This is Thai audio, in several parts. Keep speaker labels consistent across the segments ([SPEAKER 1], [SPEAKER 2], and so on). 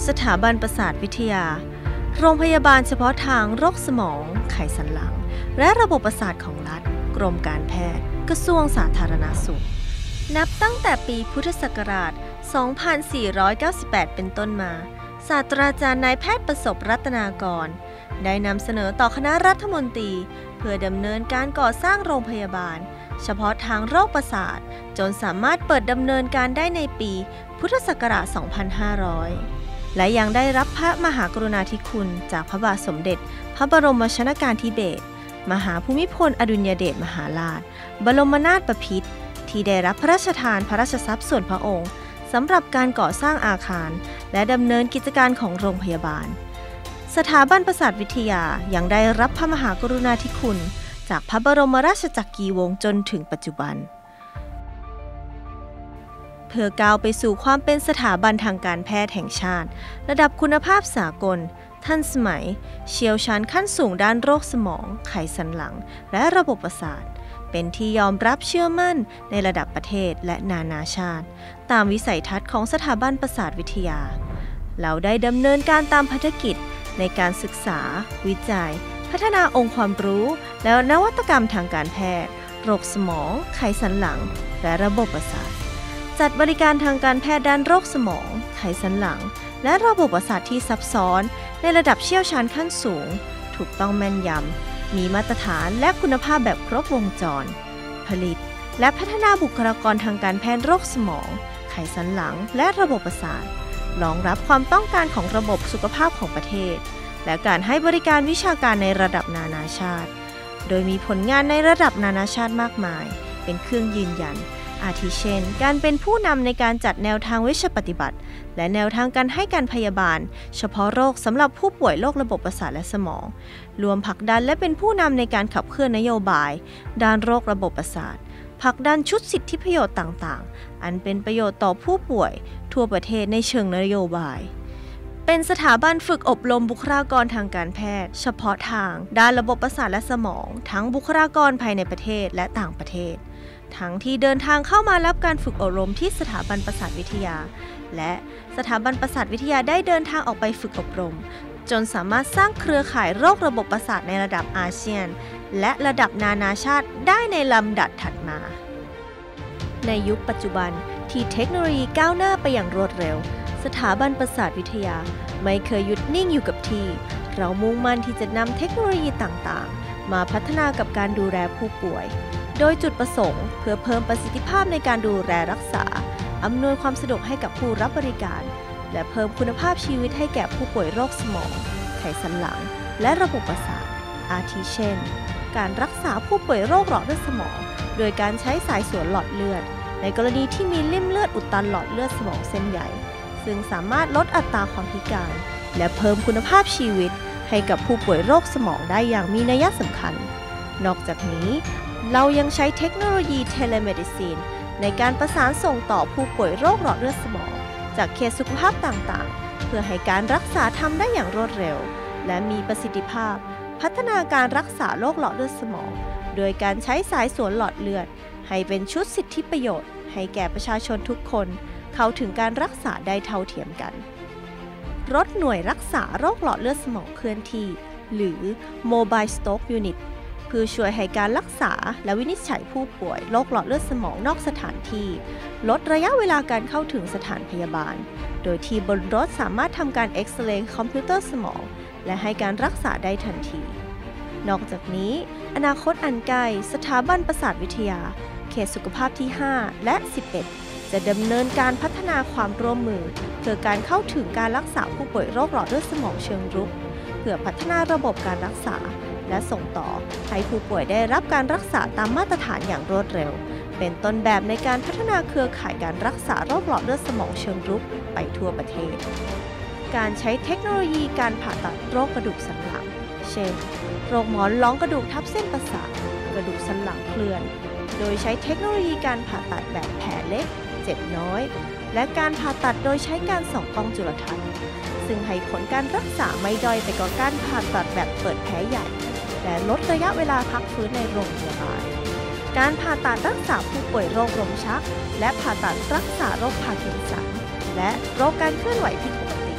[SPEAKER 1] สถาบันประสาทวิทยาโรงพยาบาลเฉพาะทางโรคสมองไขสันหลังและระบบประสาทของรัฐกรมการแพทย์กระทรวงสาธารณสุขนับตั้งแต่ปีพุทธศักราช 2498 เป็นต้นมาศาสตราจารย์นายแพทย์ประสบรัตนากรได้นำเสนอต่อคณะรัฐมนตรีเพื่อดำเนินการก่อสร้างโรงพยาบาลเฉพาะทางโรคประสาทจนสามารถเปิดดำเนินการได้ในปีพุทธศักราช 2500 และยังได้รับพระมหากรุณาธิคุณจากพระบาทสมเด็จพระบรมชนกาธิเบศรมหาภูมิพลอดุลยเดชมหาราชบรมนาถบพิตรที่ได้รับพระราชทานพระราชทรัพย์ส่วนพระองค์สำหรับการก่อสร้างอาคารและดำเนินกิจการของโรงพยาบาลสถาบันประสาทวิทยายังได้รับพระมหากรุณาธิคุณจากพระบรมราชจักรีวงศ์จนถึงปัจจุบันเพื่อก้าวไปสู่ความเป็นสถาบันทางการแพทย์แห่งชาติระดับคุณภาพสากลทันสมัยเชี่ยวชาญขั้นสูงด้านโรคสมองไขสันหลังและระบบประสาทเป็นที่ยอมรับเชื่อมั่นในระดับประเทศและนานาชาติตามวิสัยทัศน์ของสถาบันประสาทวิทยาเราได้ดำเนินการตามภารกิจในการศึกษาวิจัยพัฒนาองค์ความรู้และนวัตกรรมทางการแพทย์โรคสมองไขสันหลังและระบบประสาทจัดบริการทางการแพทย์ด้านโรคสมองไขสันหลังและระบบประสาทที่ซับซ้อนในระดับเชี่ยวชาญขั้นสูงถูกต้องแม่นยำมีมาตรฐานและคุณภาพแบบครบวงจรผลิตและพัฒนาบุคลากรทางการแพทย์โรคสมองไขสันหลังและระบบประสาทรองรับความต้องการของระบบสุขภาพของประเทศและการให้บริการวิชาการในระดับนานาชาติโดยมีผลงานในระดับนานาชาติมากมายเป็นเครื่องยืนยันอาทิเช่นการเป็นผู้นำในการจัดแนวทางเวชปฏิบัติและแนวทางการให้การพยาบาลเฉพาะโรคสำหรับผู้ป่วยโรคระบบประสาทและสมองรวมผลักดันและเป็นผู้นำในการขับเคลื่อนนโยบายด้านโรคระบบประสาทผลักดันชุดสิทธิประโยชน์ต่างๆอันเป็นประโยชน์ต่อผู้ป่วยทั่วประเทศในเชิงนโยบายเป็นสถาบันฝึกอบรมบุคลากรทางการแพทย์เฉพาะทางด้านระบบประสาทและสมองทั้งบุคลากรภายในประเทศและต่างประเทศทั้งที่เดินทางเข้ามารับการฝึกอบรมที่สถาบันประสาทวิทยาและสถาบันประสาทวิทยาได้เดินทางออกไปฝึกอบรมจนสามารถสร้างเครือข่ายโรคระบบประสาทในระดับอาเซียนและระดับนานาชาติได้ในลำดับถัดมาในยุคปัจจุบันที่เทคโนโลยีก้าวหน้าไปอย่างรวดเร็วสถาบันประสาทวิทยาไม่เคยหยุดนิ่งอยู่กับที่เรามุ่งมั่นที่จะนำเทคโนโลยีต่างๆมาพัฒนากับการดูแลผู้ป่วยโดยจุดประสงค์เพื่อเพิ่มประสิทธิภาพในการดูแลรักษาอำนวยความสะดวกให้กับผู้รับบริการและเพิ่มคุณภาพชีวิตให้แก่ผู้ป่วยโรคสมองไขสันหลังและระบบประสาทอาทิเช่นการรักษาผู้ป่วยโรคหลอดเลือดสมองโดยการใช้สายสวนหลอดเลือดในกรณีที่มีริ่มเลือดอุดตันหลอดเลือดสมองเส้นใหญ่ซึ่งสามารถลดอัตราความพิการและเพิ่มคุณภาพชีวิตให้กับผู้ป่วยโรคสมองได้อย่างมีนัยสำคัญนอกจากนี้เรายังใช้เทคโนโลยีเทเลเมดิซีนในการประสานส่งต่อผู้ป่วยโรคหลอดเลือดสมองจากเขตสุขภาพต่างๆเพื่อให้การรักษาทำได้อย่างรวดเร็วและมีประสิทธิภาพพัฒนาการรักษาโรคหลอดเลือดสมองโดยการใช้สายสวนหลอดเลือดให้เป็นชุดสิทธิประโยชน์ให้แก่ประชาชนทุกคนเข้าถึงการรักษาได้เท่าเทียมกันรถหน่วยรักษาโรคหลอดเลือดสมองเคลื่อนที่หรือ Mobile Stroke Unit เพื่อช่วยให้การรักษาและวินิจฉัยผู้ป่วยโรคหลอดเลือดสมองนอกสถานที่ลดระยะเวลาการเข้าถึงสถานพยาบาลโดยที่บนรถสามารถทำการเอ็กซเรย์คอมพิวเตอร์สมองและให้การรักษาได้ทันทีนอกจากนี้อนาคตอันใกล้สถาบันประสาทวิทยาเขตสุขภาพที่ 5 และ 11 จะดำเนินการพัฒนาความร่วมมือเพื่อการเข้าถึงการรักษาผู้ป่วยโรคหลอดเลือดสมองเชิงรุกเพื่อพัฒนาระบบการรักษาและส่งต่อให้ผู้ป่วยได้รับการรักษาตามมาตรฐานอย่างรวดเร็วเป็นต้นแบบในการพัฒนาเครือข่ายการรักษาโรคหลอดเลือดสมองเชิงรุกไปทั่วประเทศการใช้เทคโนโลยีการผ่าตัดโรคกระดูกสันหลังเช่นโรคหมอนรองกระดูกทับเส้นประสาทกระดูกสันหลังเคลื่อนโดยใช้เทคโนโลยีการผ่าตัดแบบแผลเล็กเจ็บน้อยและการผ่าตัดโดยใช้การส่องกล้องจุลทรรศน์ซึ่งให้ผลการรักษาไม่ด้อยไปกว่าการผ่าตัดแบบเปิดแผลใหญ่และลดระยะเวลาพักฟื้นในโรงพยาบาลการผ่าตัดรักษาผู้ป่วยโรคลมชักและผ่าตัดรักษาโรคพาร์กินสันและโรคการเคลื่อนไหวผิดปกติ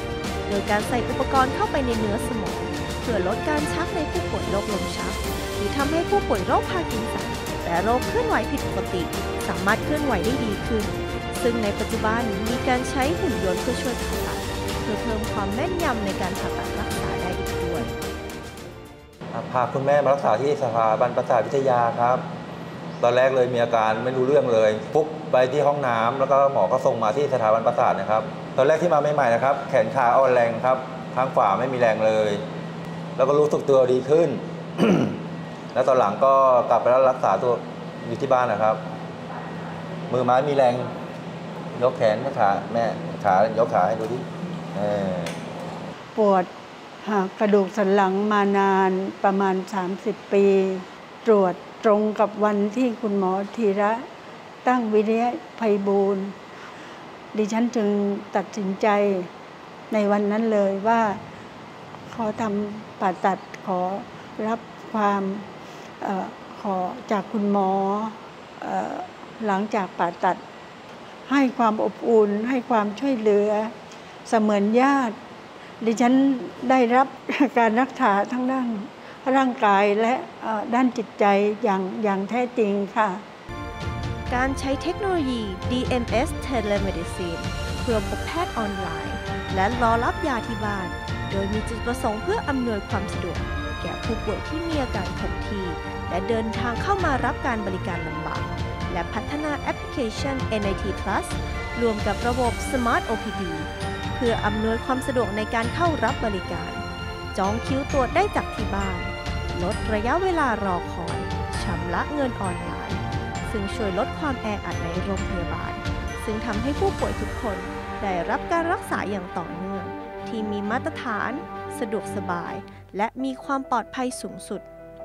[SPEAKER 1] โดยการใส่อุปกรณ์เข้าไปในเนื้อสมองเพื่อลดการชักในผู้ป่วยโรคลมชักหรือทำให้ผู้ป่วยโรคพาร์กินสันและโรคเคลื่อนไหวผิดปกติสามารถเคลื่อนไหวได้ดีขึ้นซึ่งในปัจจุบันมีการใช้หุ่นยนต์เพื่อช่วยผ่าตัดเพื่อเพิ่มความแม่นยำในการผ่าตัดรักษาได้อีกด้วย
[SPEAKER 2] พาคุณแม่มารักษาที่สถาบันประสาทวิทยาครับตอนแรกเลยมีอาการไม่รู้เรื่องเลยปุ๊บไปที่ห้องน้ำแล้วก็หมอก็ส่งมาที่สถาบันประสาทนะครับตอนแรกที่มาใหม่ๆนะครับแขนขาอ่อนแรงครับข้างขวาไม่มีแรงเลยแล้วก็รู้สึกตัวดีขึ้น แล้วตอนหลังก็กลับไปแล้วรักษาตัวอยู่ที่บ้านนะครับมือไม้มีแรงยกแขนขาแม่ขายกขาให้ดูดิ
[SPEAKER 3] ปวดกระดูกสันหลังมานานประมาณ30 ปีตรวจตรงกับวันที่คุณหมอธีระตั้งวิริยะไพบูลย์ดิฉันจึงตัดสินใจในวันนั้นเลยว่าขอทำผ่าตัดขอรับความขอจากคุณหมอหลังจากผ่าตัดให้ความอบอุ่นให้ความช่วยเหลือเสมือนญาติดิฉันได้รับการรักษาทั้งด้านร่างกายและด้านจิตใจอย่างแท้จริงค่ะ
[SPEAKER 1] การใช้เทคโนโลยี DMS Telemedicine เพื่อพบแพทย์ออนไลน์และรอรับยาที่บ้านโดยมีจุดประสงค์เพื่ออำนวยความสะดวกแก่ผู้ป่วยที่มีอาการคงที่และเดินทางเข้ามารับการบริการลำบากและพัฒนาแอปพลิเคชัน NIT Plus รวมกับระบบ Smart OPD เพื่ออำนวยความสะดวกในการเข้ารับบริการจองคิวตรวจได้จากที่บ้านลดระยะเวลารอคอยชำระเงินออนไลน์ซึ่งช่วยลดความแออัดในโรงพยาบาลซึ่งทำให้ผู้ป่วยทุกคนได้รับการรักษาอย่างต่อเนื่องที่มีมาตรฐานสะดวกสบายและมีความปลอดภัยสูงสุด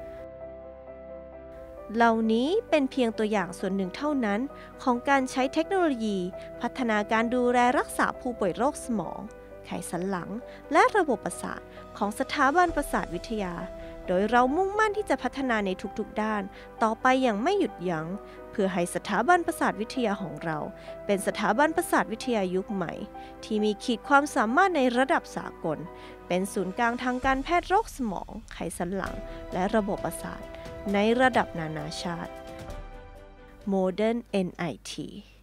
[SPEAKER 1] เหล่านี้เป็นเพียงตัวอย่างส่วนหนึ่งเท่านั้นของการใช้เทคโนโลยีพัฒนาการดูแลรักษาผู้ป่วยโรคสมองไขสันหลังและระบบประสาทของสถาบันประสาทวิทยาโดยเรามุ่งมั่นที่จะพัฒนาในทุกๆด้านต่อไปอย่างไม่หยุดยั้งเพื่อให้สถาบันประสาทวิทยาของเราเป็นสถาบันประสาทวิทยายุคใหม่ที่มีขีดความสามารถในระดับสากลเป็นศูนย์กลางทางการแพทย์โรคสมองไขสันหลังและระบบประสาทในระดับนานาชาติ Modern NIT